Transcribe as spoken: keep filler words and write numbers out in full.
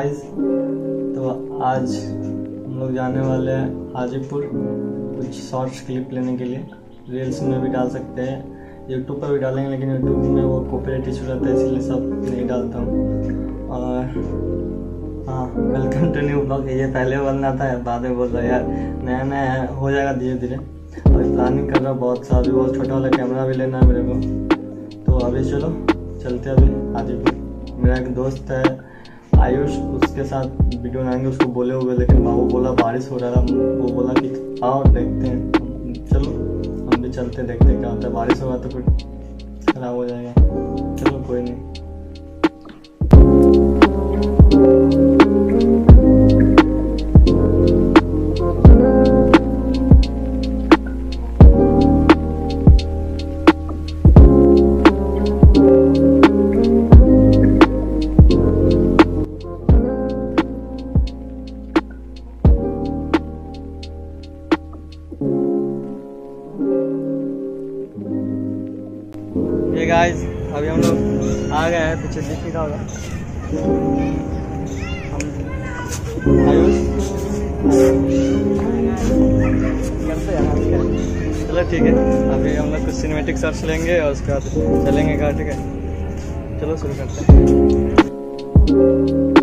Guys, तो आज हम लोग जाने वाले हैं हाजीपुर कुछ शॉर्ट्स क्लिप लेने के लिए। रील्स में भी डाल सकते हैं, यूट्यूब पर भी डालेंगे, लेकिन यूट्यूब में वो कॉपीराइट इशू रहता है, इसलिए सब नहीं डालता हूँ। और हाँ, वेलकम टू न्यू ब्लॉग। ये पहले बनना था, बाद में बोल रहा यार नया नया हो जाएगा धीरे धीरे। अभी प्लानिंग कर रहा बहुत सा, अभी बहुत छोटा वाला कैमरा भी लेना है मेरे को। तो अभी चलो चलते हैं अभी हाजीपुर। मेरा एक दोस्त है आयुष, उसके साथ वीडियो बनाएंगे, उसको बोले हुए, लेकिन वो बोला बारिश हो रहा था, वो बोला कि आओ देखते हैं। चलो हम भी चलते देखते हैं क्या होता है। बारिश होगा तो फिर खराब हो जाएगा। चलो कोई नहीं। ये गाइस, अभी हम लोग आ गए हैं, पीछे दिख रहा होगा आयुष। चलो ठीक है, अभी हम लोग कुछ सिनेमैटिक शॉट्स लेंगे और उसके बाद चलेंगे घर। ठीक है, चलो शुरू करते हैं।